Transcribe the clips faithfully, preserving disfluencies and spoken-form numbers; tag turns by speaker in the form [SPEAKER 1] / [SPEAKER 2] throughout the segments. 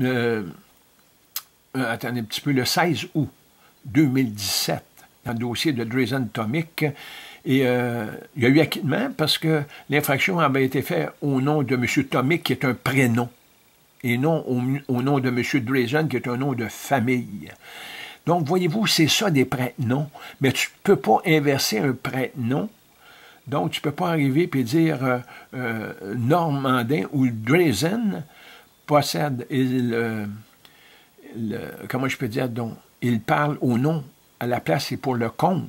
[SPEAKER 1] le, euh, attendez un petit peu, le seize août deux mille dix-sept, dans le dossier de Drezen Tomic. Et euh, il y a eu acquittement parce que l'infraction avait été faite au nom de M. Tomic, qui est un prénom, et non au, au nom de M. Drezen, qui est un nom de famille. Donc, voyez-vous, c'est ça des prête-noms. Mais tu ne peux pas inverser un prête-nom. Donc, tu ne peux pas arriver et dire euh, euh, Normandin ou Drezen possède, il, euh, le, comment je peux dire, donc, il parle au nom, à la place et pour le compte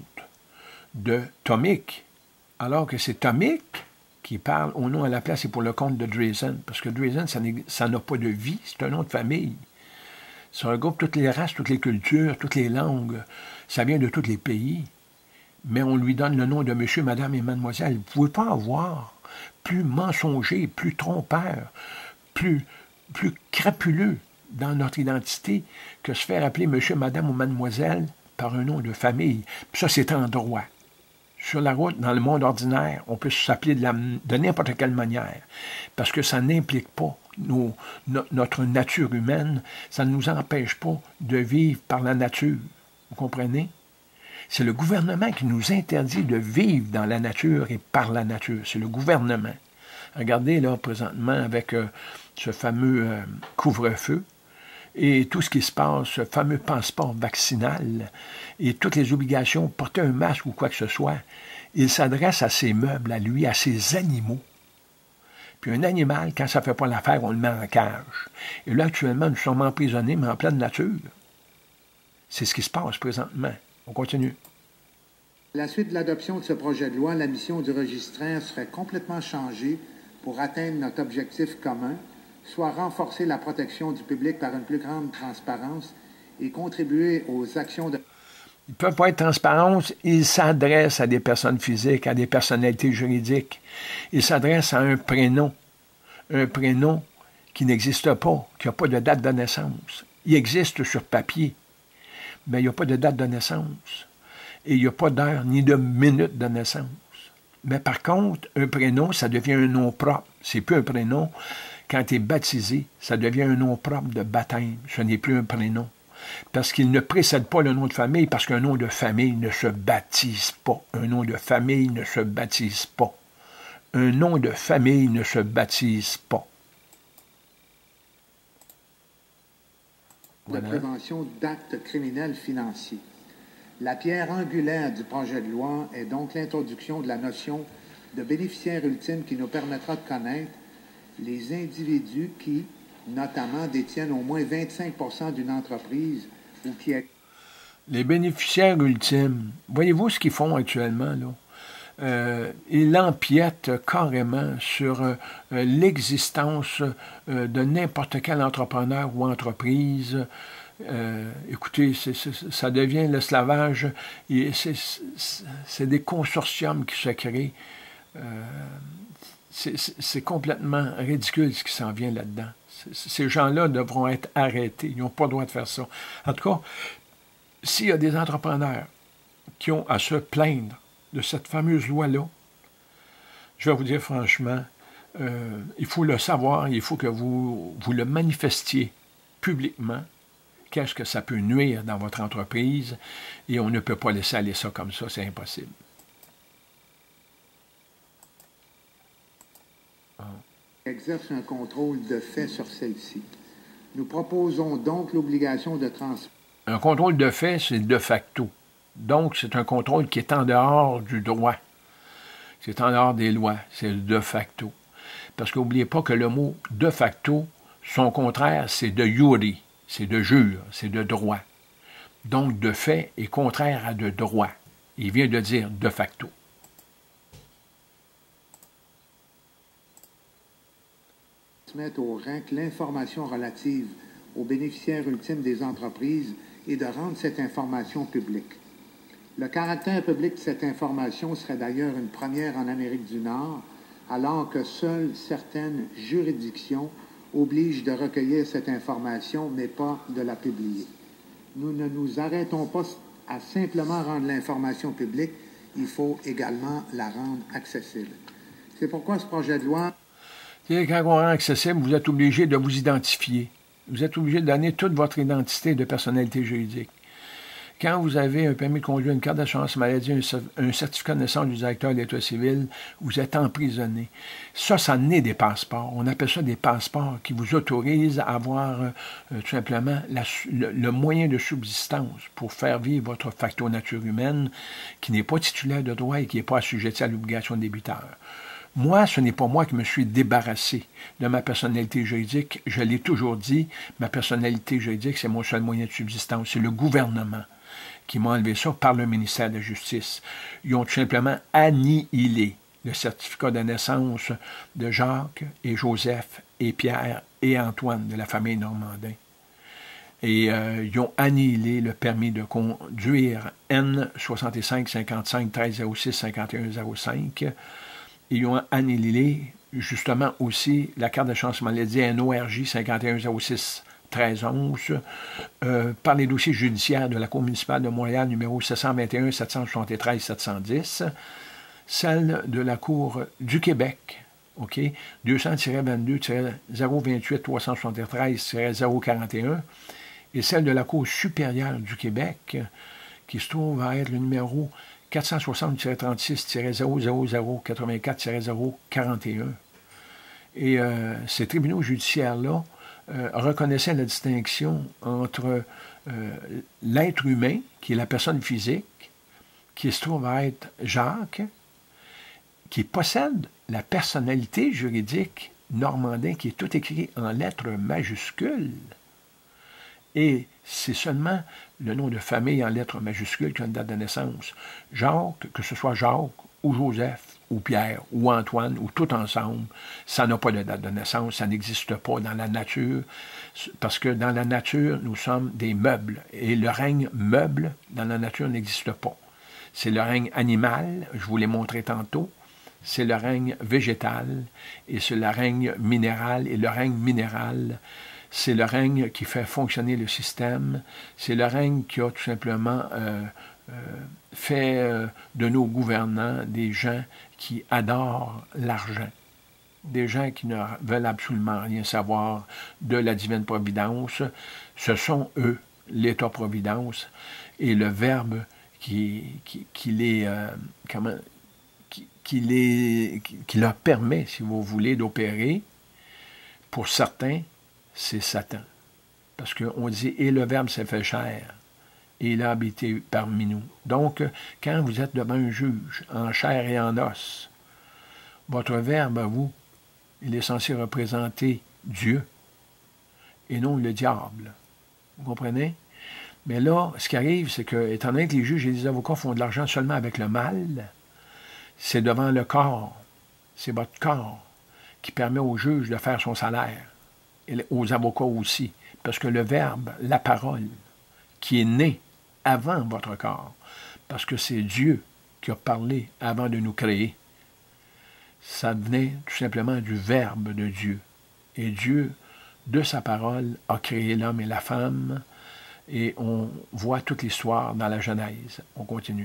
[SPEAKER 1] de Tomic, alors que c'est Tomic qui parle au nom, à la place et pour le compte de Drezen, parce que Drezen, ça n'a pas de vie, c'est un nom de famille. Ça regroupe toutes les races, toutes les cultures, toutes les langues, ça vient de tous les pays, mais on lui donne le nom de monsieur, madame et mademoiselle. Vous ne pouvez pas avoir plus mensonger, plus trompeur, plus, plus crapuleux dans notre identité que se faire appeler monsieur, madame ou mademoiselle par un nom de famille. Puis ça, c'est en droit. Sur la route, dans le monde ordinaire, on peut s'appeler de, de n'importe quelle manière, parce que ça n'implique pas nos, no, notre nature humaine, ça ne nous empêche pas de vivre par la nature. Vous comprenez? C'est le gouvernement qui nous interdit de vivre dans la nature et par la nature. C'est le gouvernement. Regardez là, présentement, avec euh, ce fameux euh, couvre-feu, et tout ce qui se passe, ce fameux passeport vaccinal, et toutes les obligations, porter un masque ou quoi que ce soit, il s'adresse à ses meubles, à lui, à ses animaux. Puis un animal, quand ça ne fait pas l'affaire, on le met en cage. Et là, actuellement, nous sommes emprisonnés, mais en pleine nature. C'est ce qui se passe présentement. On continue.
[SPEAKER 2] À la suite de l'adoption de ce projet de loi, la mission du registraire serait complètement changée pour atteindre notre objectif commun, soit renforcer la protection du public par une plus grande transparence et contribuer aux actions de...
[SPEAKER 1] Il ne peut pas être transparent, il s'adresse à des personnes physiques, à des personnalités juridiques. Il s'adresse à un prénom, un prénom qui n'existe pas, qui n'a pas de date de naissance. Il existe sur papier, mais il n'y a pas de date de naissance. Et il n'y a pas d'heure ni de minute de naissance. Mais par contre, un prénom, ça devient un nom propre. C'est plus un prénom. Quand tu es baptisé, ça devient un nom propre de baptême. Ce n'est plus un prénom. Parce qu'il ne précède pas le nom de famille, parce qu'un nom de famille ne se baptise pas. Un nom de famille ne se baptise pas. Un nom de famille ne se baptise pas.
[SPEAKER 2] Voilà. De prévention d'actes criminels financiers. La pierre angulaire du projet de loi est donc l'introduction de la notion de bénéficiaire ultime qui nous permettra de connaître les individus qui, notamment, détiennent au moins vingt-cinq pour cent d'une entreprise ou qui...
[SPEAKER 1] Les bénéficiaires ultimes, voyez-vous ce qu'ils font actuellement, là? Euh, ils empiètent carrément sur euh, l'existence euh, de n'importe quel entrepreneur ou entreprise. Euh, écoutez, c'est, c'est, ça devient l'esclavage. C'est, c'est, c'est des consortiums qui se créent. Euh, c'est, c'est, c'est complètement ridicule ce qui s'en vient là-dedans. C'est, ces gens-là devront être arrêtés. Ils n'ont pas le droit de faire ça. En tout cas, s'il y a des entrepreneurs qui ont à se plaindre de cette fameuse loi-là, je vais vous dire franchement, euh, il faut le savoir, il faut que vous, vous le manifestiez publiquement. Qu'est-ce que ça peut nuire dans votre entreprise? Et on ne peut pas laisser aller ça comme ça, c'est impossible. Ah.
[SPEAKER 2] Exerce un contrôle de fait sur celle-ci. Nous proposons donc l'obligation de transfert.
[SPEAKER 1] Un contrôle de fait, c'est de facto. Donc, c'est un contrôle qui est en dehors du droit. C'est en dehors des lois. C'est de facto. Parce qu'oubliez pas que le mot de facto, son contraire, c'est de iure. C'est de jure, c'est de droit. Donc, de fait est contraire à de droit. Il vient de dire de facto.
[SPEAKER 2] Mettre au R A C l'information relative aux bénéficiaires ultimes des entreprises et de rendre cette information publique. Le caractère public de cette information serait d'ailleurs une première en Amérique du Nord, alors que seules certaines juridictions obligent de recueillir cette information, mais pas de la publier. Nous ne nous arrêtons pas à simplement rendre l'information publique, il faut également la rendre accessible. C'est pourquoi ce projet de loi...
[SPEAKER 1] C'est quand on rend accessible, vous êtes obligé de vous identifier. Vous êtes obligé de donner toute votre identité de personnalité juridique. Quand vous avez un permis de conduire, une carte d'assurance maladie, un, un certificat de naissance du directeur de l'État civil, vous êtes emprisonné. Ça, ça naît des passeports. On appelle ça des passeports qui vous autorisent à avoir euh, tout simplement la, le, le moyen de subsistance pour faire vivre votre facteur nature humaine qui n'est pas titulaire de droit et qui n'est pas assujetti à l'obligation de débiteur. Moi, ce n'est pas moi qui me suis débarrassé de ma personnalité juridique. Je l'ai toujours dit, ma personnalité juridique, c'est mon seul moyen de subsistance. C'est le gouvernement qui m'a enlevé ça par le ministère de la Justice. Ils ont tout simplement annihilé le certificat de naissance de Jacques et Joseph et Pierre et Antoine de la famille Normandin. Et euh, ils ont annihilé le permis de conduire N soixante-cinq cinquante-cinq treize zéro six cinquante et un zéro cinq. Ils ont annihilé justement aussi la carte de chance maladie N O R J cinquante et un zéro six treize onze euh, par les dossiers judiciaires de la Cour municipale de Montréal numéro sept cent vingt et un sept cent soixante-treize sept cent dix, celle de la Cour du Québec, OK, deux cents vingt-deux zéro vingt-huit trois cent soixante-treize zéro quarante et un, et celle de la Cour supérieure du Québec, qui se trouve à être le numéro quatre cent soixante trente-six zéro zéro zéro quatre-vingt-quatre zéro quarante et un. Et euh, ces tribunaux judiciaires-là euh, reconnaissaient la distinction entre euh, l'être humain, qui est la personne physique, qui se trouve à être Jacques, qui possède la personnalité juridique normandin, qui est tout écrit en lettres majuscules. Et c'est seulement le nom de famille en lettres majuscules qui a une date de naissance. Jacques, que ce soit Jacques, ou Joseph, ou Pierre, ou Antoine, ou tout ensemble, ça n'a pas de date de naissance, ça n'existe pas dans la nature, parce que dans la nature, nous sommes des meubles, et le règne meuble dans la nature n'existe pas. C'est le règne animal, je vous l'ai montré tantôt, c'est le règne végétal, et c'est le règne minéral, et le règne minéral, c'est le règne qui fait fonctionner le système, c'est le règne qui a tout simplement euh, euh, fait euh, de nos gouvernants des gens qui adorent l'argent, des gens qui ne veulent absolument rien savoir de la divine providence. Ce sont eux, l'État-providence, et le Verbe qui, qui, qui les... Euh, comment, qui, qui, les, qui, qui leur permet, si vous voulez, d'opérer. Pour certains, c'est Satan. Parce qu'on dit « Et le Verbe s'est fait chair, et il a habité parmi nous. » Donc, quand vous êtes devant un juge, en chair et en os, votre Verbe, à vous, il est censé représenter Dieu, et non le diable. Vous comprenez? Mais là, ce qui arrive, c'est que, étant donné que les juges et les avocats font de l'argent seulement avec le mal, c'est devant le corps, c'est votre corps, qui permet au juge de faire son salaire. Et aux avocats aussi, parce que le Verbe, la parole, qui est né avant votre corps, parce que c'est Dieu qui a parlé avant de nous créer, ça venait tout simplement du Verbe de Dieu. Et Dieu, de sa parole, a créé l'homme et la femme, et on voit toute l'histoire dans la Genèse. On continue.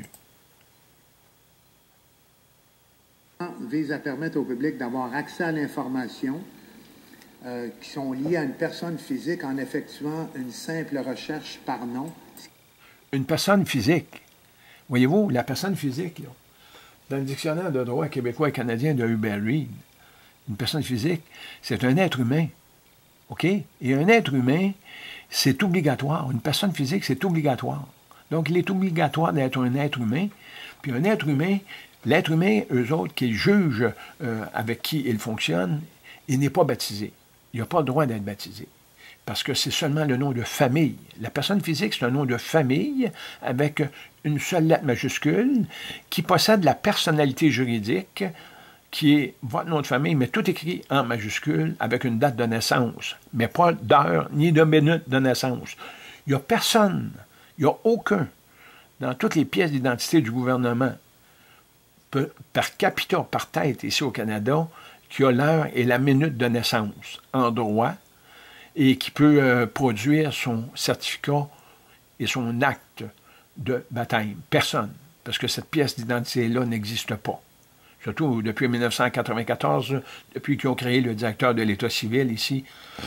[SPEAKER 2] Vise à permettre au public d'avoir accès à l'information Euh, qui sont liés à une personne physique en effectuant une simple recherche par nom.
[SPEAKER 1] Une personne physique. Voyez-vous, la personne physique, là, dans le dictionnaire de droit québécois et canadien de Hubert Reid, une personne physique, c'est un être humain. OK? Et un être humain, c'est obligatoire. Une personne physique, c'est obligatoire. Donc, il est obligatoire d'être un être humain. Puis un être humain, l'être humain, eux autres, qu'ils jugent euh, avec qui il fonctionne, il n'est pas baptisé. Il n'a pas le droit d'être baptisé, parce que c'est seulement le nom de famille. La personne physique, c'est un nom de famille avec une seule lettre majuscule qui possède la personnalité juridique qui est votre nom de famille, mais tout écrit en majuscule avec une date de naissance, mais pas d'heure ni de minute de naissance. Il n'y a personne, il n'y a aucun, dans toutes les pièces d'identité du gouvernement, par capita, par tête, ici au Canada, qui a l'heure et la minute de naissance en droit et qui peut euh, produire son certificat et son acte de baptême. Personne, parce que cette pièce d'identité-là n'existe pas. surtout depuis mille neuf cent quatre-vingt-quatorze, depuis qu'ils ont créé le directeur de l'État civil ici,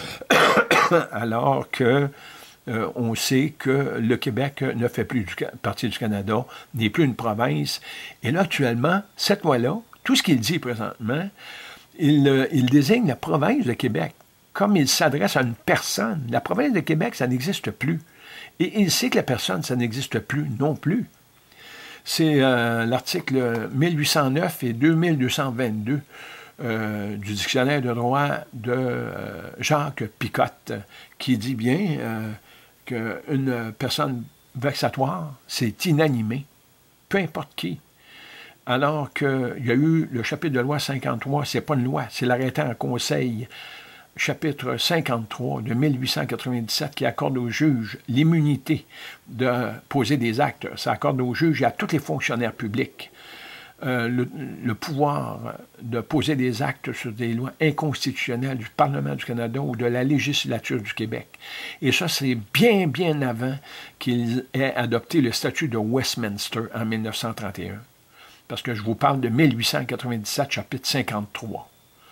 [SPEAKER 1] alors que euh, on sait que le Québec ne fait plus du, partie du Canada, n'est plus une province. Et là, actuellement, cette loi-là, tout ce qu'il dit présentement, il, euh, il désigne la province de Québec. Comme il s'adresse à une personne, la province de Québec, ça n'existe plus. Et il sait que la personne, ça n'existe plus non plus. C'est euh, l'article mille huit cent neuf et deux mille deux cent vingt-deux euh, du dictionnaire de droit de euh, Jacques Picotte qui dit bien euh, qu'une personne vexatoire, c'est inanimé, peu importe qui. Alors qu'il y a eu le chapitre de loi cinquante-trois, c'est pas une loi, c'est l'arrêté en conseil, chapitre cinquante-trois de mille huit cent quatre-vingt-dix-sept qui accorde aux juges l'immunité de poser des actes. Ça accorde aux juges et à tous les fonctionnaires publics euh, le, le pouvoir de poser des actes sur des lois inconstitutionnelles du Parlement du Canada ou de la législature du Québec. Et ça, c'est bien, bien avant qu'il ait adopté le statut de Westminster en mille neuf cent trente et un. Parce que je vous parle de mille huit cent quatre-vingt-dix-sept, chapitre cinquante-trois.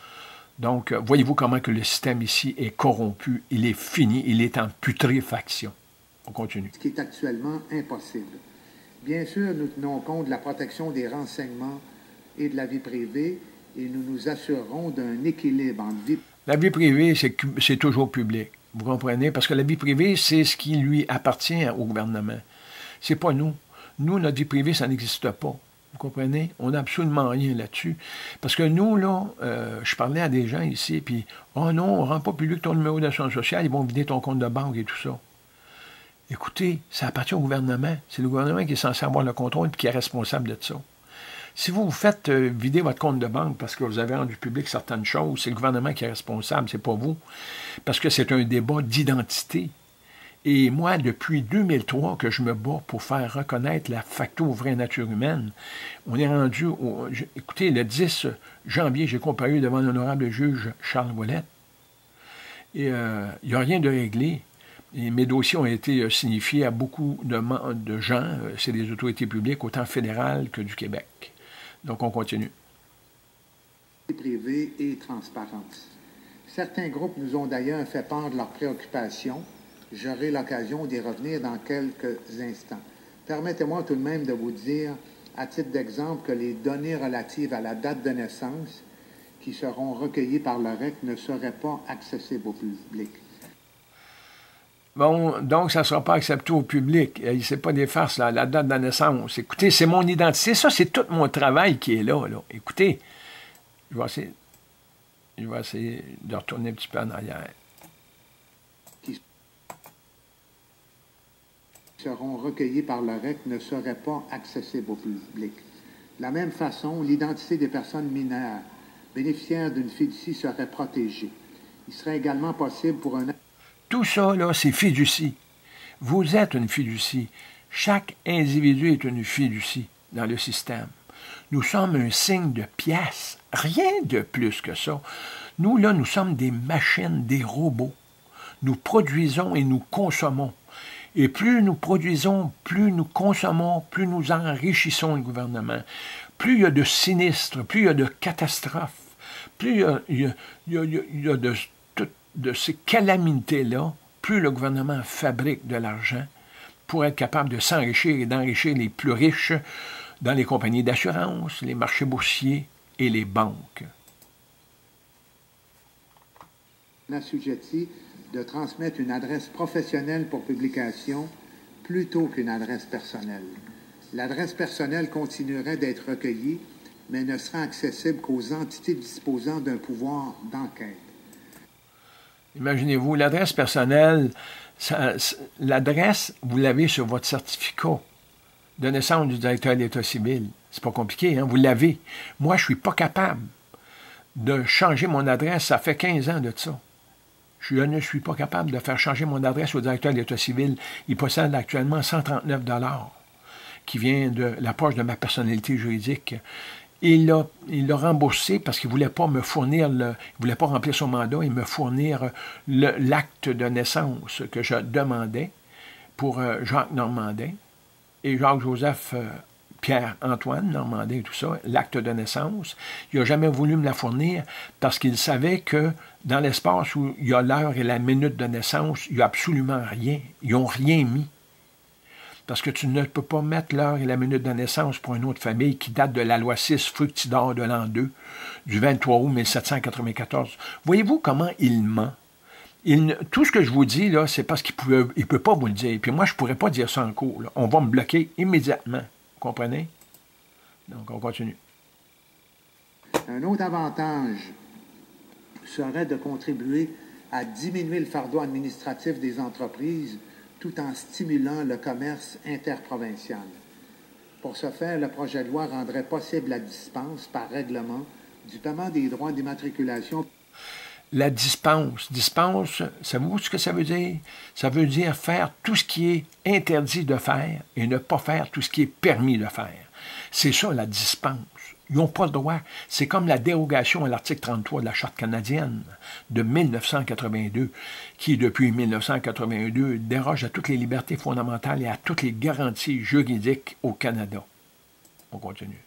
[SPEAKER 1] Donc, voyez-vous comment que le système ici est corrompu, il est fini, il est en putréfaction. On continue.
[SPEAKER 2] Ce qui est actuellement impossible. Bien sûr, nous tenons compte de la protection des renseignements et de la vie privée et nous nous assurerons d'un équilibre entre vie...
[SPEAKER 1] La vie privée, c'est, c'est toujours public. Vous comprenez? Parce que la vie privée, c'est ce qui lui appartient au gouvernement. C'est pas nous. Nous, notre vie privée, ça n'existe pas. Vous comprenez? On n'a absolument rien là-dessus. Parce que nous, là, euh, je parlais à des gens ici, puis « Oh non, on ne rend pas public ton numéro d'assurance sociale, ils vont vider ton compte de banque et tout ça. » Écoutez, ça appartient au gouvernement. C'est le gouvernement qui est censé avoir le contrôle et qui est responsable de ça. Si vous vous faites euh, vider votre compte de banque parce que vous avez rendu public certaines choses, c'est le gouvernement qui est responsable, c'est pas vous. Parce que c'est un débat d'identité. Et moi, depuis deux mille trois, que je me bats pour faire reconnaître la facto vraie nature humaine, on est rendu, au, écoutez, le dix janvier, j'ai comparu devant l'honorable juge Charles Ouellette. Et euh, il n'y a rien de réglé. Et mes dossiers ont été signifiés à beaucoup de, de gens, c'est des autorités publiques, autant fédérales que du Québec. Donc, on continue.
[SPEAKER 2] Privée et transparence. Certains groupes nous ont d'ailleurs fait part de leurs préoccupations. J'aurai l'occasion d'y revenir dans quelques instants. Permettez-moi tout de même de vous dire, à titre d'exemple, que les données relatives à la date de naissance qui seront recueillies par le R E C ne seraient pas accessibles au public.
[SPEAKER 1] Bon, donc ça ne sera pas accepté au public. Il ne sait pas des farces, là, la date de naissance. Écoutez, c'est mon identité. Ça, c'est tout mon travail qui est là. là. Écoutez, je vais essayer, je vais essayer de retourner un petit peu en arrière.
[SPEAKER 2] Seront recueillis par le R E C ne seraient pas accessibles au public. De la même façon, l'identité des personnes mineures bénéficiaires d'une fiducie serait protégée. Il serait également possible pour un...
[SPEAKER 1] Tout ça, là, c'est fiducie. Vous êtes une fiducie. Chaque individu est une fiducie dans le système. Nous sommes un signe de pièce. Rien de plus que ça. Nous, là, nous sommes des machines, des robots. Nous produisons et nous consommons. Et plus nous produisons, plus nous consommons, plus nous enrichissons le gouvernement. Plus il y a de sinistres, plus il y a de catastrophes, plus il y a, il y a, il y a, il y a de, de, de ces calamités-là, plus le gouvernement fabrique de l'argent pour être capable de s'enrichir et d'enrichir les plus riches dans les compagnies d'assurance, les marchés boursiers et les banques.
[SPEAKER 2] Assujetti de transmettre une adresse professionnelle pour publication plutôt qu'une adresse personnelle. L'adresse personnelle continuerait d'être recueillie, mais ne sera accessible qu'aux entités disposant d'un pouvoir d'enquête.
[SPEAKER 1] Imaginez-vous, l'adresse personnelle, ça, l'adresse, vous l'avez sur votre certificat de naissance du directeur de l'État civil. C'est pas compliqué, hein? Vous l'avez. Moi, je suis pas capable de changer mon adresse. Ça fait quinze ans de ça. Je ne suis pas capable de faire changer mon adresse au directeur de l'État civil. Il possède actuellement cent trente-neuf dollars qui vient de la poche de ma personnalité juridique. Et il l'a, il l'a remboursé parce qu'il ne voulait pas me fournir, le, il ne voulait pas remplir son mandat et me fournir le, l'acte de naissance que je demandais pour euh, Jacques Normandin. Et Jacques-Joseph euh, Pierre-Antoine Normandin et tout ça, l'acte de naissance. Il n'a jamais voulu me la fournir parce qu'il savait que dans l'espace où il y a l'heure et la minute de naissance, il n'y a absolument rien. Ils n'ont rien mis. Parce que tu ne peux pas mettre l'heure et la minute de naissance pour une autre famille qui date de la loi six Fructidor de l'an deux, du vingt-trois août mille sept cent quatre-vingt-quatorze. Voyez-vous comment il ment? Il, tout ce que je vous dis, là, c'est parce qu'il ne peut, peut pas vous le dire. Puis moi, je ne pourrais pas dire ça en cours. Là. On va me bloquer immédiatement. Vous comprenez? Donc, on continue.
[SPEAKER 2] Un autre avantage serait de contribuer à diminuer le fardeau administratif des entreprises tout en stimulant le commerce interprovincial. Pour ce faire, le projet de loi rendrait possible la dispense par règlement du paiement des droits d'immatriculation.
[SPEAKER 1] La dispense. Dispense, savez-vous ce que ça veut dire? Ça veut dire faire tout ce qui est interdit de faire et ne pas faire tout ce qui est permis de faire. C'est ça, la dispense. Ils n'ont pas le droit. C'est comme la dérogation à l'article trente-trois de la Charte canadienne de mille neuf cent quatre-vingt-deux, qui, depuis mille neuf cent quatre-vingt-deux, déroge à toutes les libertés fondamentales et à toutes les garanties juridiques au Canada. On continue.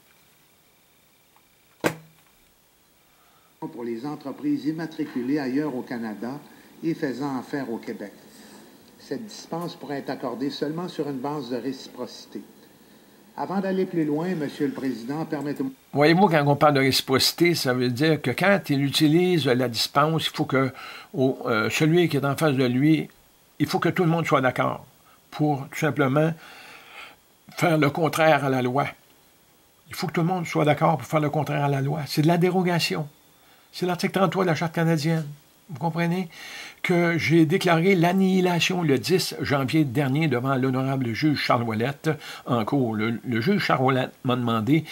[SPEAKER 2] Pour les entreprises immatriculées ailleurs au Canada et faisant affaire au Québec. Cette dispense pourrait être accordée seulement sur une base de réciprocité. Avant d'aller plus loin, Monsieur le Président, permettez-moi...
[SPEAKER 1] Voyez-vous, quand on parle de réciprocité, ça veut dire que quand il utilise la dispense, il faut que oh, euh, celui qui est en face de lui, il faut que tout le monde soit d'accord pour tout simplement faire le contraire à la loi. Il faut que tout le monde soit d'accord pour faire le contraire à la loi. C'est de la dérogation. C'est l'article trente-trois de la Charte canadienne. Vous comprenez? Que j'ai déclaré l'annihilation le dix janvier dernier devant l'honorable juge Charles Ouellette en cours. Le, le juge Charles Ouellette m'a demandé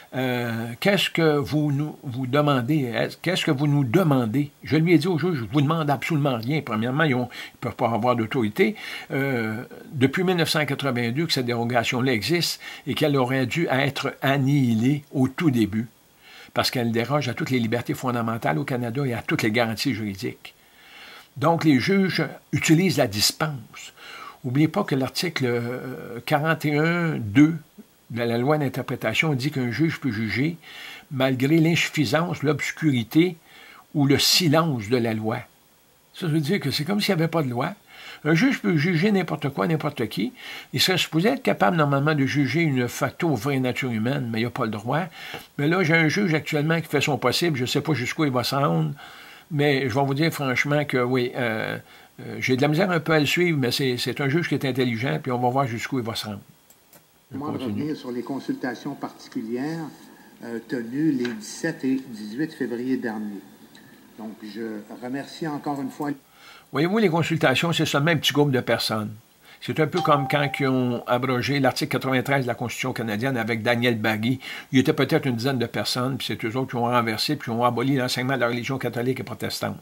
[SPEAKER 1] euh, qu'est-ce que vous nous vous demandez? Qu'est-ce que vous nous demandez? Je lui ai dit au juge, je ne vous demande absolument rien. Premièrement, ils ne peuvent pas avoir d'autorité. Euh, depuis mille neuf cent quatre-vingt-deux que cette dérogation-là existe et qu'elle aurait dû être annihilée au tout début, parce qu'elle déroge à toutes les libertés fondamentales au Canada et à toutes les garanties juridiques. Donc, les juges utilisent la dispense. N'oubliez pas que l'article quarante et un deux de la loi d'interprétation dit qu'un juge peut juger malgré l'insuffisance, l'obscurité ou le silence de la loi. Ça veut dire que c'est comme s'il n'y avait pas de loi. Un juge peut juger n'importe quoi, n'importe qui. Il serait supposé être capable, normalement, de juger une facto vraie nature humaine, mais il n'a pas le droit. Mais là, j'ai un juge actuellement qui fait son possible. Je ne sais pas jusqu'où il va se rendre, mais je vais vous dire franchement que, oui, euh, euh, j'ai de la misère un peu à le suivre, mais c'est, c'est un juge qui est intelligent, puis on va voir jusqu'où il va se rendre.
[SPEAKER 2] Je vais revenir sur les consultations particulières euh, tenues les dix-sept et dix-huit février dernier. Donc, je remercie encore une fois...
[SPEAKER 1] Voyez-vous, les consultations, c'est seulement un petit groupe de personnes. C'est un peu comme quand ils ont abrogé l'article quatre-vingt-treize de la Constitution canadienne avec Daniel Bagui. Il y était peut-être une dizaine de personnes, puis c'est eux autres qui ont renversé, puis qui ont aboli l'enseignement de la religion catholique et protestante,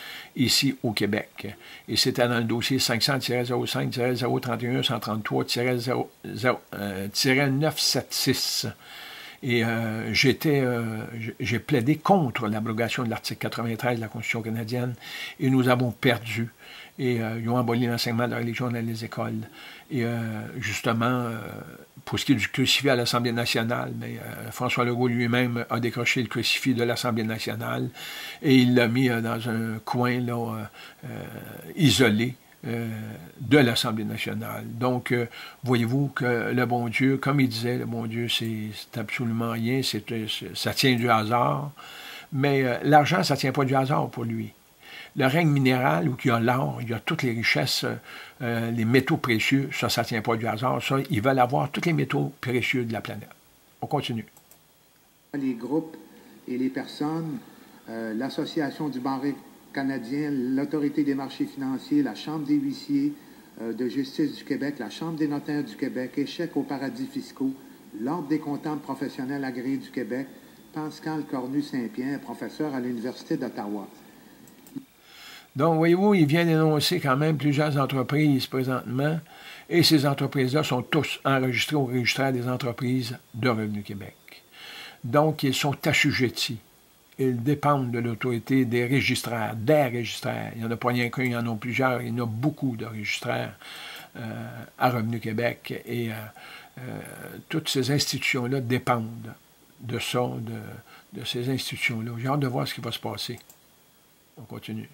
[SPEAKER 1] ici au Québec. Et c'était dans le dossier cinq cents zéro cinq zéro trente et un cent trente-trois neuf cent soixante-seize. Et euh, j'étais, euh, j'ai plaidé contre l'abrogation de l'article quatre-vingt-treize de la Constitution canadienne et nous avons perdu. Et euh, ils ont aboli l'enseignement de la religion dans les écoles. Et euh, justement, euh, pour ce qui est du crucifix à l'Assemblée nationale, mais euh, François Legault lui-même a décroché le crucifix de l'Assemblée nationale et il l'a mis euh, dans un coin là, euh, euh, isolé. Euh, de l'Assemblée nationale. Donc, euh, voyez-vous que le bon Dieu, comme il disait, le bon Dieu, c'est, c'est absolument rien, c'est, c'est, ça tient du hasard, mais euh, l'argent, ça ne tient pas du hasard pour lui. Le règne minéral, où il y a l'or, il y a toutes les richesses, euh, les métaux précieux, ça, ça ne tient pas du hasard. Ça, ils veulent avoir tous les métaux précieux de la planète. On continue.
[SPEAKER 2] Les groupes et les personnes, euh, l'Association du barreau canadien, l'Autorité des marchés financiers, la Chambre des huissiers euh, de justice du Québec, la Chambre des notaires du Québec, Échec aux paradis fiscaux, l'Ordre des comptables professionnels agréés du Québec, Pascal Cornu-Saint-Pierre, professeur à l'Université d'Ottawa.
[SPEAKER 1] Donc, voyez-vous, il vient d'énoncer quand même plusieurs entreprises présentement, et ces entreprises-là sont tous enregistrées au registre des entreprises de Revenu Québec. Donc, ils sont assujettis. ils dépendent de l'autorité des registraires, des registraires. Il n'y en a pas rien qu'un, il y en a plusieurs. Il y en a beaucoup de registraires euh, à Revenu Québec. Et euh, euh, toutes ces institutions-là dépendent de ça, de, de ces institutions-là. J'ai hâte de voir ce qui va se passer. On continue.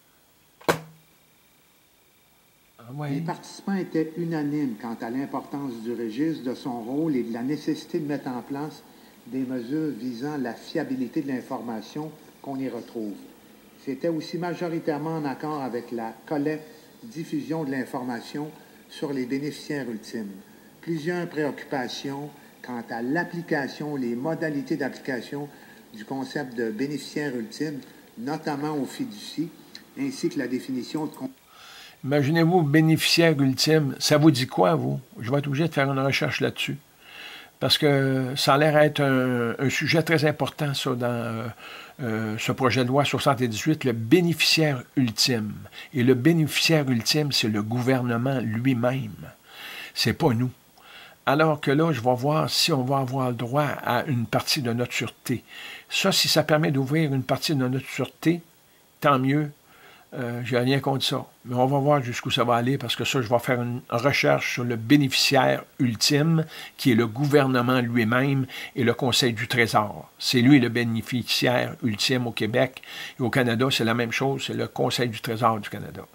[SPEAKER 1] Ah ouais.
[SPEAKER 2] Les participants étaient unanimes quant à l'importance du registre, de son rôle et de la nécessité de mettre en place des mesures visant la fiabilité de l'information qu'on y retrouve. C'était aussi majoritairement en accord avec la collecte-diffusion de l'information sur les bénéficiaires ultimes. Plusieurs préoccupations quant à l'application, les modalités d'application du concept de bénéficiaire ultime, notamment au fiducie, ainsi que la définition de...
[SPEAKER 1] Imaginez-vous, bénéficiaire ultime, ça vous dit quoi, vous? Je vais être obligé de faire une recherche là-dessus. Parce que ça a l'air être un, un sujet très important, ça, dans euh, euh, ce projet de loi soixante-dix-huit, le bénéficiaire ultime. Et le bénéficiaire ultime, c'est le gouvernement lui-même. C'est pas nous. Alors que là, je vais voir si on va avoir le droit à une partie de notre sûreté. Ça, si ça permet d'ouvrir une partie de notre sûreté, tant mieux. Euh, j'ai rien contre ça. Mais on va voir jusqu'où ça va aller, parce que ça, je vais faire une recherche sur le bénéficiaire ultime, qui est le gouvernement lui-même et le Conseil du Trésor. C'est lui le bénéficiaire ultime au Québec. Et au Canada, c'est la même chose, c'est le Conseil du Trésor du Canada.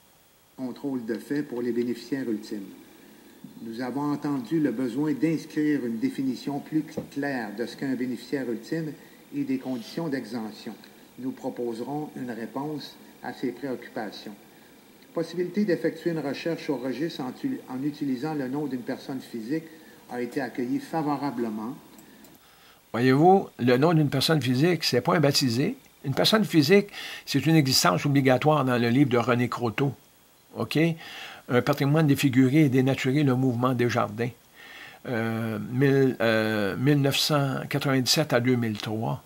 [SPEAKER 2] Contrôle de fait pour les bénéficiaires ultimes. Nous avons entendu le besoin d'inscrire une définition plus claire de ce qu'est un bénéficiaire ultime et des conditions d'exemption. Nous proposerons une réponse à ces préoccupations. Possibilité d'effectuer une recherche au registre en, en utilisant le nom d'une personne physique a été accueillie favorablement.
[SPEAKER 1] Voyez-vous, le nom d'une personne physique, c'est pas un baptisé. Une personne physique, c'est une existence obligatoire dans le livre de René Croteau. OK? Un patrimoine défiguré et dénaturé, le mouvement Desjardins. Euh, mille, euh, mille neuf cent quatre-vingt-dix-sept à deux mille trois.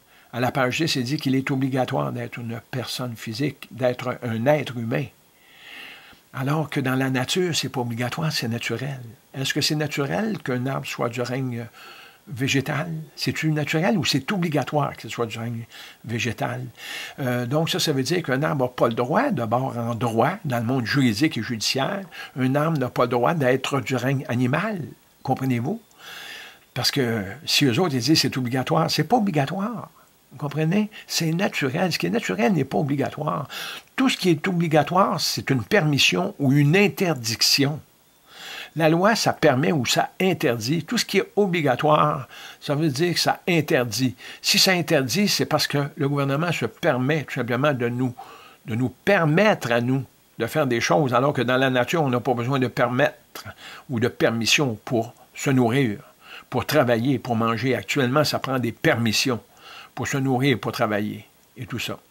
[SPEAKER 1] À la page dix, c'est dit qu'il est obligatoire d'être une personne physique, d'être un être humain. Alors que dans la nature, c'est pas obligatoire, c'est naturel. Est-ce que c'est naturel qu'un arbre soit du règne végétal? C'est-tu naturel ou c'est obligatoire que ce soit du règne végétal? Euh, donc ça, ça veut dire qu'un arbre n'a pas le droit, d'abord en droit, dans le monde juridique et judiciaire, un arbre n'a pas le droit d'être du règne animal. Comprenez-vous? Parce que si eux autres ils disent c'est obligatoire, c'est pas obligatoire. Vous comprenez? C'est naturel. Ce qui est naturel n'est pas obligatoire. Tout ce qui est obligatoire, c'est une permission ou une interdiction. La loi, ça permet ou ça interdit. Tout ce qui est obligatoire, ça veut dire que ça interdit. Si ça interdit, c'est parce que le gouvernement se permet tout simplement de nous, de nous permettre à nous de faire des choses, alors que dans la nature, on n'a pas besoin de permettre ou de permission pour se nourrir, pour travailler, pour manger. Actuellement, ça prend des permissions pour se nourrir, pour travailler, et tout ça.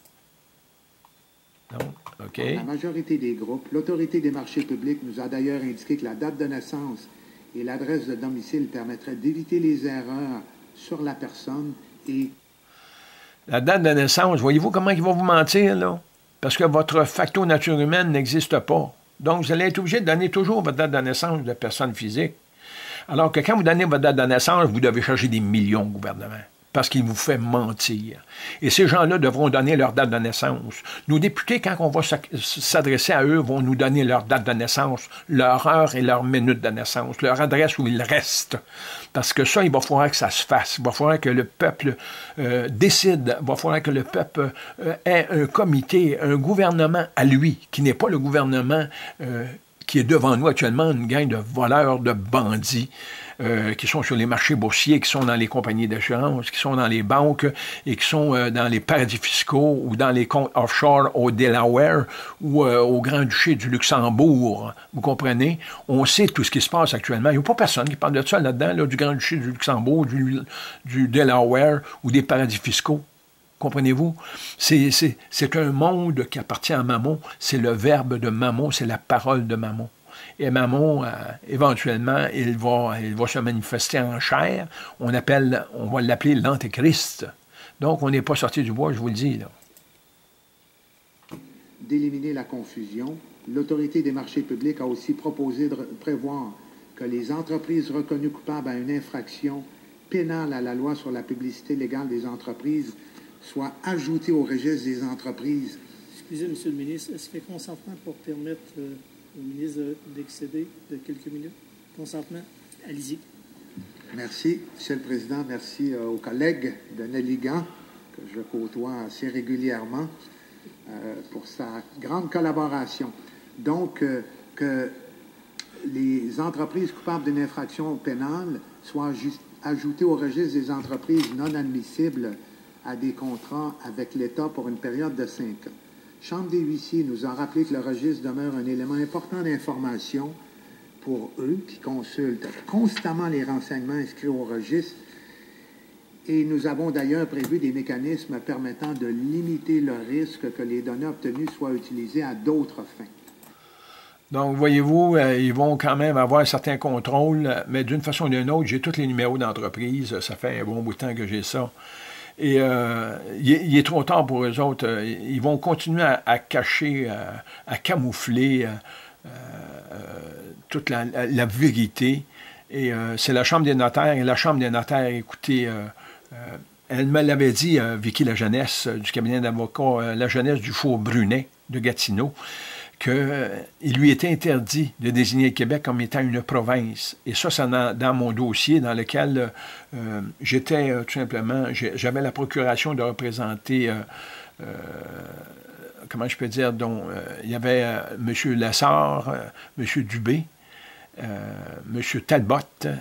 [SPEAKER 1] Donc, OK.
[SPEAKER 2] Pour la majorité des groupes, l'Autorité des marchés publics nous a d'ailleurs indiqué que la date de naissance et l'adresse de domicile permettraient d'éviter les erreurs sur la personne et...
[SPEAKER 1] La date de naissance, voyez-vous comment ils vont vous mentir, là? Parce que votre facteur nature humaine n'existe pas. Donc, vous allez être obligé de donner toujours votre date de naissance de personne physique. Alors que quand vous donnez votre date de naissance, vous devez charger des millions au gouvernement, parce qu'il vous fait mentir. Et ces gens-là devront donner leur date de naissance. Nos députés, quand on va s'adresser à eux, vont nous donner leur date de naissance, leur heure et leur minute de naissance, leur adresse où ils restent. Parce que ça, il va falloir que ça se fasse. Il va falloir que le peuple euh, décide. Il va falloir que le peuple euh, ait un comité, un gouvernement à lui, qui n'est pas le gouvernement euh, qui est devant nous actuellement, une gang de voleurs, de bandits, Euh, qui sont sur les marchés boursiers, qui sont dans les compagnies d'assurance, qui sont dans les banques et qui sont euh, dans les paradis fiscaux ou dans les comptes offshore au Delaware ou euh, au Grand-Duché du Luxembourg. Vous comprenez? On sait tout ce qui se passe actuellement. Il n'y a pas personne qui parle de ça là-dedans, là, du Grand-Duché du Luxembourg, du, du Delaware ou des paradis fiscaux. Comprenez-vous? C'est, c'est, c'est un monde qui appartient à Mammon. C'est le verbe de Mammon, c'est la parole de Mammon. Et Mammon, euh, éventuellement, il va, il va se manifester en chair. On appelle, on va l'appeler l'Antéchrist. Donc, on n'est pas sorti du bois, je vous le dis, là.
[SPEAKER 2] D'éliminer la confusion, l'Autorité des marchés publics a aussi proposé de prévoir que les entreprises reconnues coupables à une infraction pénale à la loi sur la publicité légale des entreprises soit ajouté au registre des entreprises.
[SPEAKER 3] Excusez, M. le ministre, est-ce qu'il y a consentement pour permettre euh, au ministre d'excéder de quelques minutes? Consentement? Allez-y.
[SPEAKER 2] Merci, M. le Président. Merci euh, aux collègues de Nelligan, que je côtoie assez régulièrement, euh, pour sa grande collaboration. Donc, euh, que les entreprises coupables d'une infraction pénale soient ajoutées au registre des entreprises non admissibles à des contrats avec l'État pour une période de cinq ans. Chambre des huissiers nous a rappelé que le registre demeure un élément important d'information pour eux qui consultent constamment les renseignements inscrits au registre. Et nous avons d'ailleurs prévu des mécanismes permettant de limiter le risque que les données obtenues soient utilisées à d'autres fins.
[SPEAKER 1] Donc, voyez-vous, euh, ils vont quand même avoir un certain contrôle, mais d'une façon ou d'une autre, j'ai tous les numéros d'entreprise. Ça fait un bon bout de temps que j'ai ça. Et euh, il, est, il est trop tard pour eux autres. Ils vont continuer à, à cacher, à, à camoufler euh, euh, toute la, la, la vérité. Et euh, c'est la Chambre des notaires. Et la Chambre des notaires, écoutez, euh, euh, elle me l'avait dit, euh, Vicky La Jeunesse, euh, du cabinet d'avocats, euh, La Jeunesse du Four Brunet de Gatineau, qu'il euh, lui était interdit de désigner le Québec comme étant une province. Et ça, c'est dans, dans mon dossier dans lequel euh, j'étais euh, tout simplement, j'avais la procuration de représenter, euh, euh, comment je peux dire, dont euh, il y avait euh, M. Lessard, euh, M. Dubé, euh, M. Talbot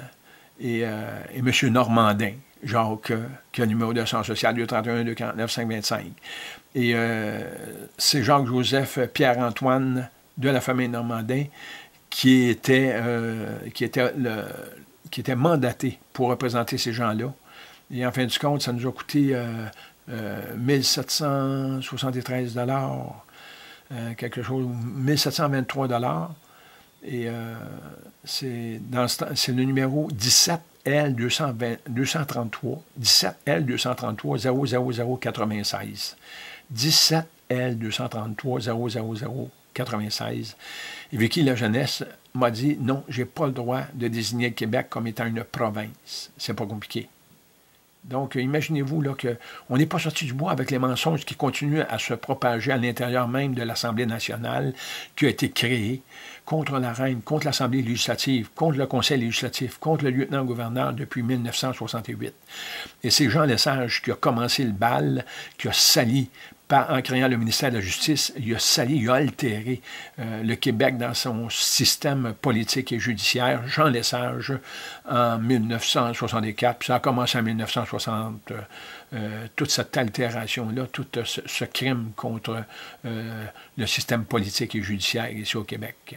[SPEAKER 1] et, euh, et M. Normandin, Jacques, euh, qui a le numéro de sang social deux trente et un deux quarante-neuf cinq vingt-cinq. Et euh, c'est Jacques-Joseph Pierre-Antoine de la famille Normandin qui était, euh, qui, était le, qui était mandaté pour représenter ces gens-là. Et en fin de compte, ça nous a coûté euh, euh, mille sept cent soixante-treize dollars, euh, quelque chose, mille sept cent vingt-trois dollars. Et euh, c'est le numéro dix-sept L deux cent trente-trois, dix-sept L deux cent trente-trois zéro zéro zéro quatre-vingt-seize. dix-sept L deux cent trente-trois zéro zéro zéro quatre-vingt-seize. Et Vicky La Jeunesse m'a dit, non, je n'ai pas le droit de désigner le Québec comme étant une province. C'est pas compliqué. Donc, imaginez-vous là qu'on n'est pas sorti du bois avec les mensonges qui continuent à se propager à l'intérieur même de l'Assemblée nationale qui a été créée contre la Reine, contre l'Assemblée législative, contre le Conseil législatif, contre le lieutenant-gouverneur depuis mille neuf cent soixante-huit. Et c'est Jean Lesage qui a commencé le bal, qui a sali, par, en créant le ministère de la Justice, il a sali, il a altéré euh, le Québec dans son système politique et judiciaire. Jean Lesage, en mille neuf cent soixante-quatre, puis ça a commencé en mille neuf cent soixante, euh, euh, toute cette altération-là, tout ce, ce crime contre euh, le système politique et judiciaire ici au Québec.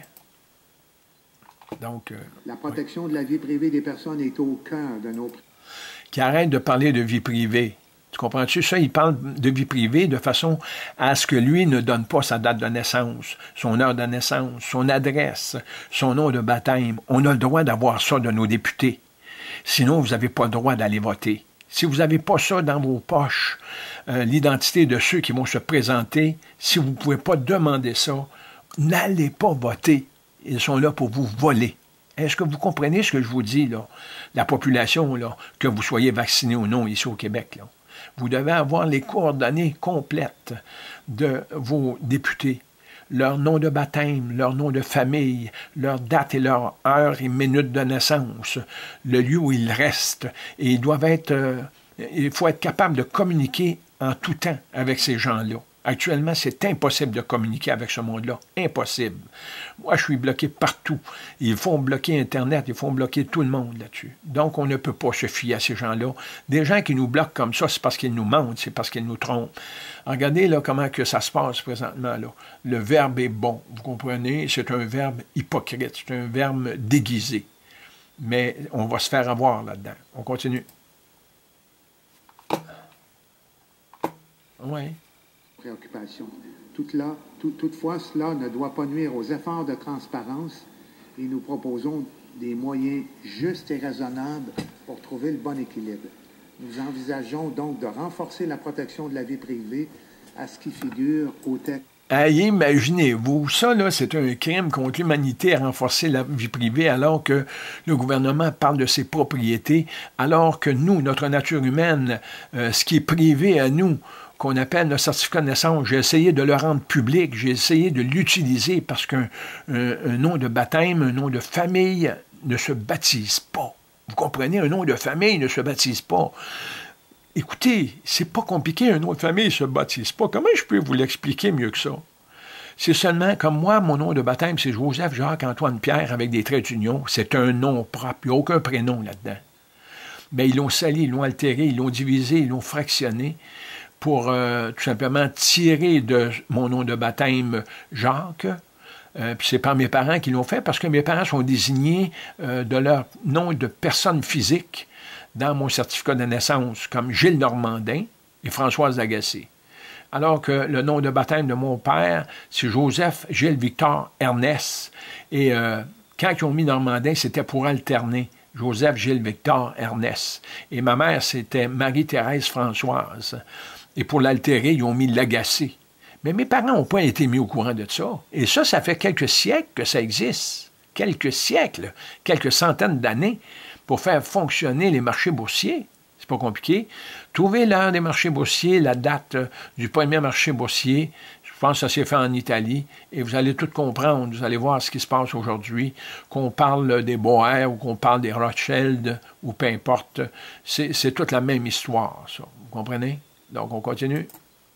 [SPEAKER 1] Donc, euh,
[SPEAKER 2] la protection oui. de la vie privée des personnes est au cœur de nos...
[SPEAKER 1] Qui arrête de parler de vie privée. Tu comprends-tu? Ça, il parle de vie privée de façon à ce que lui ne donne pas sa date de naissance, son heure de naissance, son adresse, son nom de baptême. On a le droit d'avoir ça de nos députés. Sinon, vous n'avez pas le droit d'aller voter. Si vous n'avez pas ça dans vos poches, euh, l'identité de ceux qui vont se présenter, si vous ne pouvez pas demander ça, n'allez pas voter. Ils sont là pour vous voler. Est-ce que vous comprenez ce que je vous dis, là? La population, là, que vous soyez vacciné ou non ici au Québec, là. Vous devez avoir les coordonnées complètes de vos députés, leur nom de baptême, leur nom de famille, leur date et leur heure et minute de naissance, le lieu où ils restent. Et ils doivent être, euh, il faut être capable de communiquer en tout temps avec ces gens-là. Actuellement, c'est impossible de communiquer avec ce monde-là. Impossible. Moi, je suis bloqué partout. Ils font bloquer Internet, ils font bloquer tout le monde là-dessus. Donc, on ne peut pas se fier à ces gens-là. Des gens qui nous bloquent comme ça, c'est parce qu'ils nous mentent, c'est parce qu'ils nous trompent. Regardez là comment que ça se passe présentement. Là. Le verbe est bon, vous comprenez? C'est un verbe hypocrite, c'est un verbe déguisé. Mais on va se faire avoir là-dedans. On continue. Oui.
[SPEAKER 2] Préoccupation. Tout là, tout, toutefois, cela ne doit pas nuire aux efforts de transparence et nous proposons des moyens justes et raisonnables pour trouver le bon équilibre. Nous envisageons donc de renforcer la protection de la vie privée à ce qui figure au texte.
[SPEAKER 1] Hey, imaginez-vous, ça, là, c'est un crime contre l'humanité à renforcer la vie privée alors que le gouvernement parle de ses propriétés, alors que nous, notre nature humaine, euh, ce qui est privé à nous, qu'on appelle notre certificat de naissance, j'ai essayé de le rendre public, j'ai essayé de l'utiliser parce qu'un un, un nom de baptême, un nom de famille ne se baptise pas. Vous comprenez, un nom de famille ne se baptise pas. Écoutez, c'est pas compliqué, un nom de famille ne se baptise pas. Comment je peux vous l'expliquer mieux que ça? C'est seulement, comme moi, mon nom de baptême, c'est Joseph Jacques Antoine Pierre avec des traits d'union. C'est un nom propre, il n'y a aucun prénom là-dedans. Mais ils l'ont sali, ils l'ont altéré, ils l'ont divisé, ils l'ont fractionné pour euh, tout simplement tirer de mon nom de baptême Jacques. Euh, puis c'est par mes parents qui l'ont fait parce que mes parents sont désignés euh, de leur nom de personne physique dans mon certificat de naissance, comme Gilles Normandin et Françoise Lagacé. Alors que le nom de baptême de mon père, c'est Joseph Gilles Victor Ernest. Et euh, quand ils ont mis Normandin, c'était pour alterner. Joseph Gilles Victor Ernest. Et ma mère, c'était Marie-Thérèse Françoise. Et pour l'altérer, ils ont mis Lagacé. Mais mes parents n'ont pas été mis au courant de ça. Et ça, ça fait quelques siècles que ça existe. Quelques siècles, quelques centaines d'années, pour faire fonctionner les marchés boursiers. C'est pas compliqué. Trouvez l'heure des marchés boursiers, la date du premier marché boursier. Je pense que ça s'est fait en Italie. Et vous allez tout comprendre. Vous allez voir ce qui se passe aujourd'hui. Qu'on parle des Boers ou qu'on parle des Rothschild ou peu importe. C'est, c'est toute la même histoire, ça. Vous comprenez? Donc, on continue.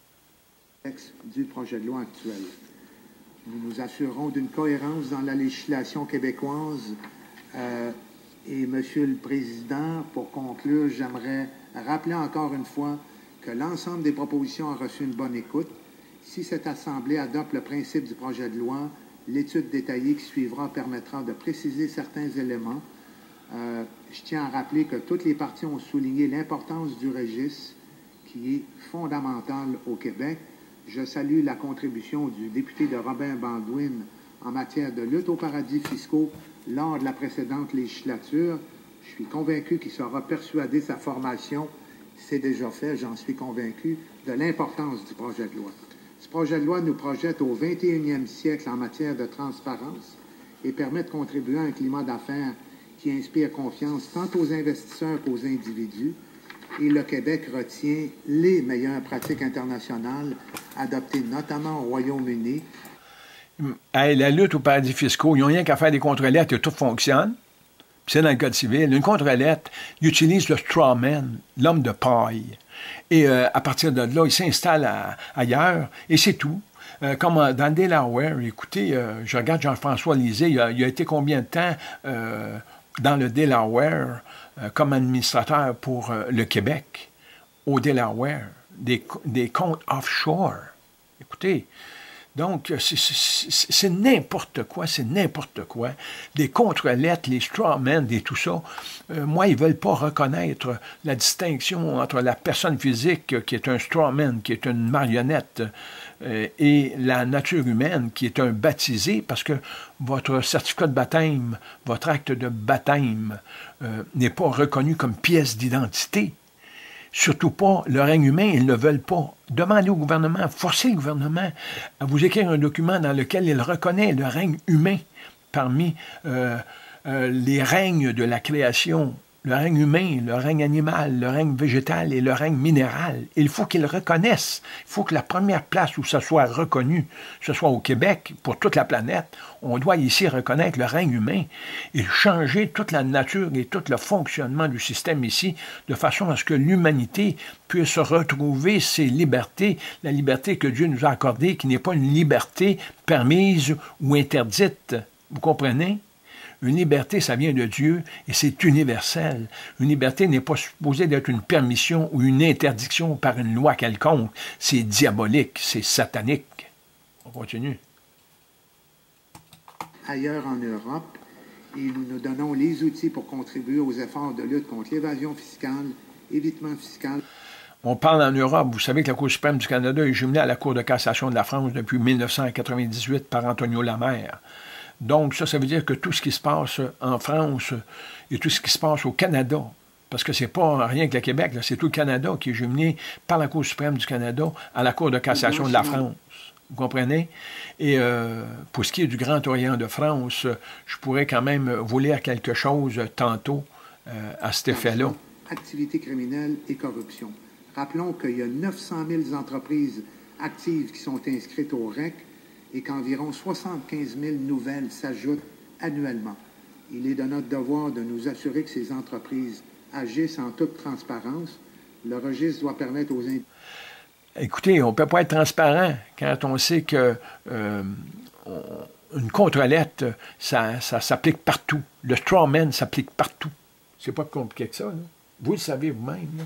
[SPEAKER 2] Du projet de loi actuel. Nous nous assurons d'une cohérence dans la législation québécoise. Euh, et, Monsieur le Président, pour conclure, j'aimerais rappeler encore une fois que l'ensemble des propositions ont reçu une bonne écoute. Si cette Assemblée adopte le principe du projet de loi, l'étude détaillée qui suivra permettra de préciser certains éléments. Euh, je tiens à rappeler que toutes les parties ont souligné l'importance du registre qui est fondamental au Québec. Je salue la contribution du député de Robert Baldwin en matière de lutte aux paradis fiscaux lors de la précédente législature. Je suis convaincu qu'il sera persuadé de sa formation. C'est déjà fait, j'en suis convaincu, de l'importance du projet de loi. Ce projet de loi nous projette au vingt et unième siècle en matière de transparence et permet de contribuer à un climat d'affaires qui inspire confiance tant aux investisseurs qu'aux individus. Et le Québec retient les meilleures pratiques internationales adoptées notamment au Royaume-Uni.
[SPEAKER 1] Hey, la lutte aux paradis fiscaux, ils n'ont rien qu'à faire des contre-lettres et tout fonctionne. Puis c'est dans le Code civil. Une contre-lettre, ils utilisent le straw man, l'homme de paille. Et euh, à partir de là, ils s'installent à, ailleurs et c'est tout. Euh, comme dans le Delaware, écoutez, euh, je regarde Jean-François Lisée, il a, il a été combien de temps euh, dans le Delaware euh, comme administrateur pour euh, le Québec, au Delaware, des, des comptes offshore. Écoutez, donc, c'est, c'est, c'est n'importe quoi, c'est n'importe quoi. Des contre-lettres, les strawmen et tout ça. Euh, moi, ils ne veulent pas reconnaître la distinction entre la personne physique qui est un strawman, qui est une marionnette, euh, et la nature humaine qui est un baptisé, parce que votre certificat de baptême, votre acte de baptême euh, n'est pas reconnu comme pièce d'identité. Surtout pas le règne humain, ils ne veulent pas. Demandez au gouvernement, forcez le gouvernement à vous écrire un document dans lequel il reconnaît le règne humain parmi euh, euh, les règnes de la création, le règne humain, le règne animal, le règne végétal et le règne minéral. Il faut qu'ils le reconnaissent. Il faut que la première place où ça soit reconnu, ce soit au Québec, pour toute la planète. On doit ici reconnaître le règne humain et changer toute la nature et tout le fonctionnement du système ici, de façon à ce que l'humanité puisse retrouver ses libertés, la liberté que Dieu nous a accordée, qui n'est pas une liberté permise ou interdite. Vous comprenez? Une liberté, ça vient de Dieu et c'est universel. Une liberté n'est pas supposée d'être une permission ou une interdiction par une loi quelconque. C'est diabolique, c'est satanique. On continue.
[SPEAKER 2] Ailleurs en Europe, et nous nous donnons les outils pour contribuer aux efforts de lutte contre l'évasion fiscale, évitement fiscal.
[SPEAKER 1] On parle en Europe. Vous savez que la Cour suprême du Canada est jumelée à la Cour de cassation de la France depuis mille neuf cent quatre-vingt-dix-huit par Antonio Lamer. Donc, ça, ça veut dire que tout ce qui se passe en France et tout ce qui se passe au Canada, parce que c'est pas rien que le Québec, là, c'est tout le Canada qui est jumelé par la Cour suprême du Canada à la Cour de cassation de la France. Vous comprenez? Et euh, pour ce qui est du Grand Orient de France, je pourrais quand même vous lire quelque chose tantôt euh, à cet effet-là.
[SPEAKER 2] Activité criminelle et corruption. Rappelons qu'il y a neuf cent mille entreprises actives qui sont inscrites au R E C et qu'environ soixante-quinze mille nouvelles s'ajoutent annuellement. Il est de notre devoir de nous assurer que ces entreprises agissent en toute transparence. Le registre doit permettre aux individus...
[SPEAKER 1] Écoutez, on ne peut pas être transparent quand on sait que euh, on, une contre-lettre, ça, ça s'applique partout. Le strawman s'applique partout. C'est pas plus compliqué que ça. Là. Vous le savez vous-même. Là.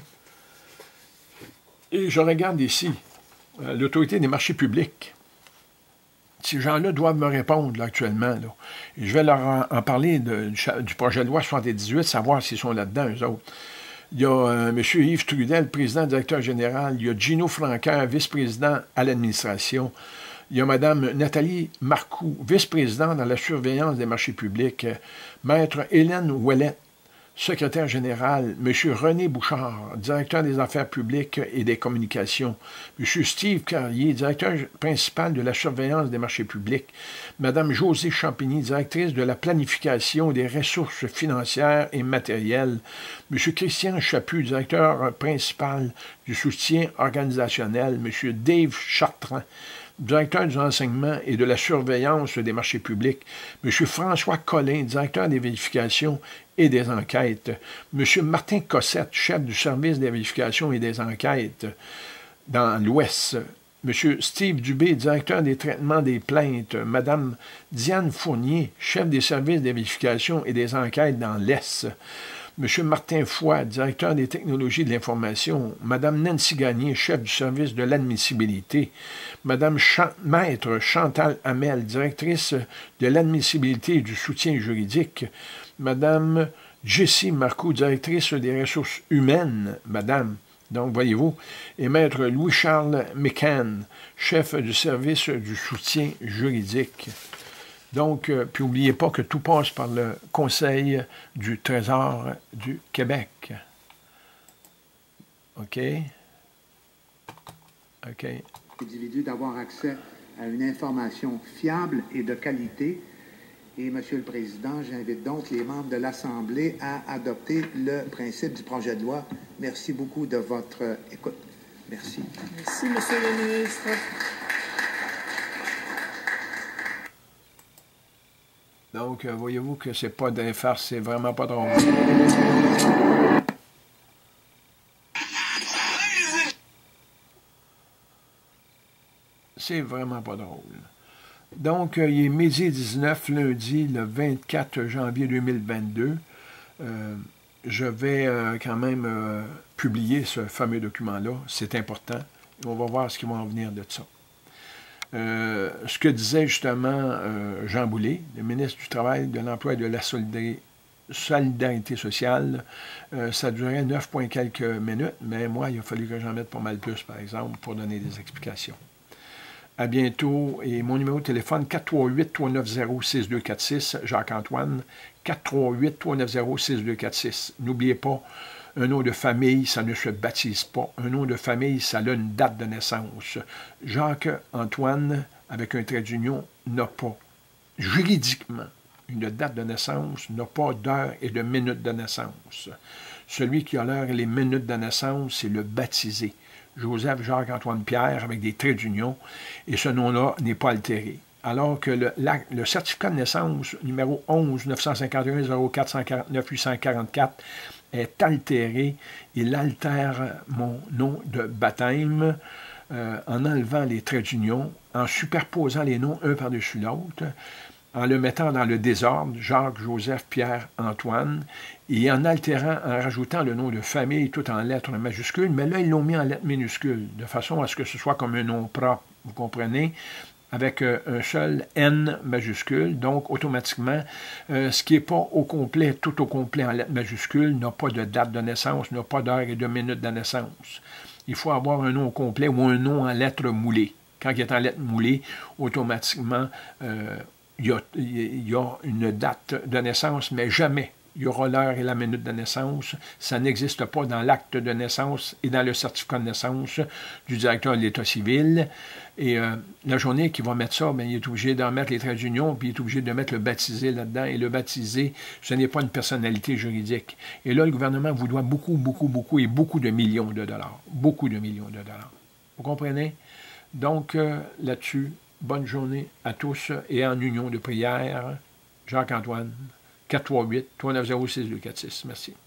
[SPEAKER 1] Et je regarde ici, euh, l'autorité des marchés publics. Ces gens-là doivent me répondre là, actuellement. Là. Et je vais leur en, en parler de, du, du projet de loi soixante-dix-huit, savoir s'ils sont là-dedans, eux autres. Il y a euh, M. Yves Trudel, président, directeur général. Il y a Gino Francaire, vice-président à l'administration. Il y a Mme Nathalie Marcoux, vice-présidente dans la surveillance des marchés publics. Maître Hélène Ouellette, secrétaire général. M. René Bouchard, directeur des affaires publiques et des communications. M. Steve Carrier, directeur principal de la surveillance des marchés publics. Mme Josée Champigny, directrice de la planification des ressources financières et matérielles. M. Christian Chaput, directeur principal du soutien organisationnel. M. Dave Chartrand, directeur du renseignement et de la surveillance des marchés publics. M. François Collin, directeur des vérifications et des enquêtes. M. Martin Cossette, chef du service des vérifications et des enquêtes dans l'Ouest. M. Steve Dubé, directeur des traitements des plaintes. Mme Diane Fournier, chef des services des vérifications et des enquêtes dans l'Est. M. Martin Foy, directeur des technologies de l'information. Mme Nancy Gagné, chef du service de l'admissibilité. Mme Ch- Maître Chantal Hamel, directrice de l'admissibilité et du soutien juridique. Mme Jessie Marcoux, directrice des ressources humaines. Madame, donc voyez-vous. Et Maître Louis-Charles McCann, chef du service du soutien juridique. Donc, euh, puis n'oubliez pas que tout passe par le Conseil du Trésor du Québec. OK? OK.
[SPEAKER 2] Individu d'avoir accès à une information fiable et de qualité. Et, Monsieur le Président, j'invite donc les membres de l'Assemblée à adopter le principe du projet de loi. Merci beaucoup de votre euh, écoute. Merci.
[SPEAKER 3] Merci, Monsieur le ministre.
[SPEAKER 1] Donc, euh, voyez-vous que c'est pas des farces, c'est vraiment pas drôle. C'est vraiment pas drôle. Donc, euh, il est midi dix-neuf, lundi, le vingt-quatre janvier deux mille vingt-deux. Euh, je vais euh, quand même euh, publier ce fameux document-là. C'est important. On va voir ce qui va en venir de ça. Euh, ce que disait justement euh, Jean Boulet, le ministre du Travail, de l'Emploi et de la Solidarité, solidarité sociale, euh, ça durait neuf points quelques minutes, mais moi, il a fallu que j'en mette pas mal plus, par exemple, pour donner des explications. À bientôt. Et mon numéro de téléphone, quatre trois huit, trois neuf zéro, six deux quatre six, Jacques-Antoine, quatre trois huit, trois neuf zéro, six deux quatre six. N'oubliez pas, un nom de famille, ça ne se baptise pas. Un nom de famille, ça a une date de naissance. Jacques-Antoine, avec un trait d'union, n'a pas, juridiquement, une date de naissance, n'a pas d'heure et de minute de naissance. Celui qui a l'heure et les minutes de naissance, c'est le baptisé. Joseph Jacques-Antoine Pierre, avec des traits d'union, et ce nom-là n'est pas altéré. Alors que le, la, le certificat de naissance numéro onze neuf cent cinquante et un zéro quatre cent quarante-neuf huit cent quarante-quatre est altéré. Il altère mon nom de baptême euh, en enlevant les traits d'union, en superposant les noms un par-dessus l'autre, en le mettant dans le désordre, Jacques, Joseph, Pierre, Antoine, et en altérant, en rajoutant le nom de famille tout en lettres majuscules, mais là, ils l'ont mis en lettres minuscules, de façon à ce que ce soit comme un nom propre, vous comprenez, avec euh, un seul N majuscule, donc automatiquement, euh, ce qui n'est pas au complet, tout au complet en lettres majuscules, n'a pas de date de naissance, n'a pas d'heure et de minute de naissance. Il faut avoir un nom au complet ou un nom en lettres moulées. Quand il est en lettres moulées, automatiquement, euh, il y a, il y a une date de naissance, mais jamais il y aura l'heure et la minute de naissance. Ça n'existe pas dans l'acte de naissance et dans le certificat de naissance du directeur de l'État civil. Et euh, la journée qu'il va mettre ça, bien, il est obligé d'en mettre les traits d'union, puis il est obligé de mettre le baptisé là-dedans. Et le baptisé, ce n'est pas une personnalité juridique. Et là, le gouvernement vous doit beaucoup, beaucoup, beaucoup et beaucoup de millions de dollars. Beaucoup de millions de dollars. Vous comprenez? Donc, euh, là-dessus, bonne journée à tous et en union de prière. Jacques-Antoine, quatre trois huit, trois neuf zéro six deux quatre six. Merci.